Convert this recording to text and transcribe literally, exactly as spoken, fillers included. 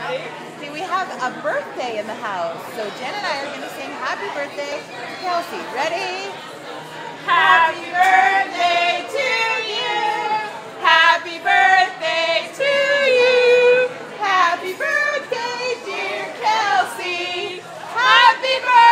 See, we have a birthday in the house, so Jen and I are going to sing happy birthday to Kelsey. Ready? Happy birthday to you! Happy birthday to you! Happy birthday, dear Kelsey! Happy birthday!